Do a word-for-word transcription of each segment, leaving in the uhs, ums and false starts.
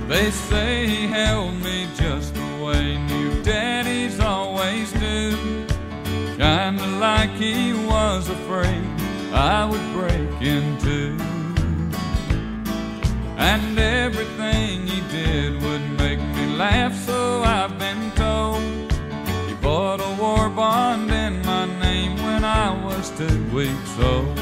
They say he held me just the way new daddies always do, kinda like he was afraid I would break in two. And everything he did would make me laugh, so I've been told. He bought a war bond in my name when I was two weeks old.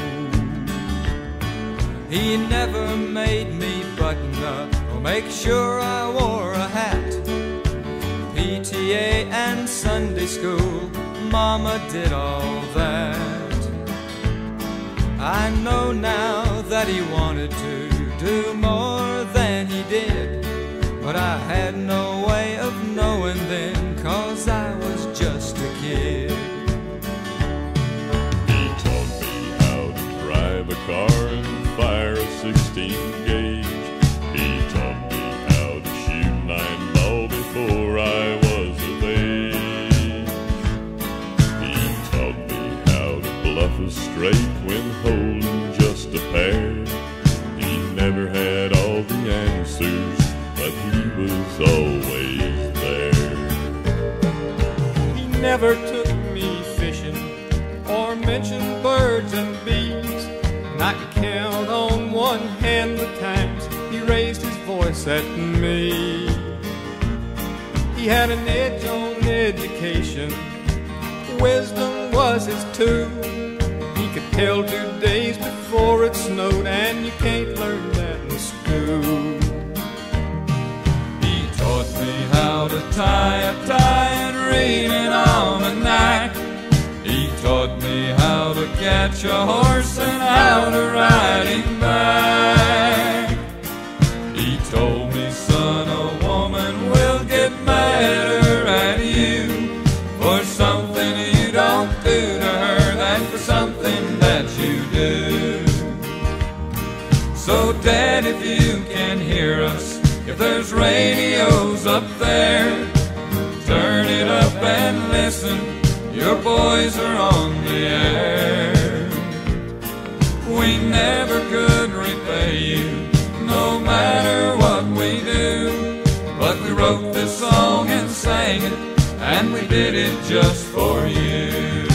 He never made me button up or make sure I wore a hat. P T A and Sunday school, Mama did all that. I know now that he wanted to do more than he did, but I had no way of knowing then, 'cause I was just a kid. He taught me how to drive a car and fire a sixteen gauge. He taught me how to shoot nine ball before I was of age. He taught me how to bluff a straight when holding just a pair. He never had all the answers, but he was always there. He never took me fishing or mentioned birds and bees, and I could count on one hand the times he raised his voice at me. He had an edge on education, wisdom was his tool. He could tell two days before it snowed, and you can't learn that in school. He taught me how to tie a tie and read an almanac. He taught me how to catch a horse and how to ride him back. He told me, son, a woman will get madder at you for something you don't do to her than for something that you do. So, Dad, if you can hear us, if there's radios up there, turn it up and listen. Your boys are on the air. We never could repay you, no matter what we do, but we wrote this song and sang it, and we did it just for you.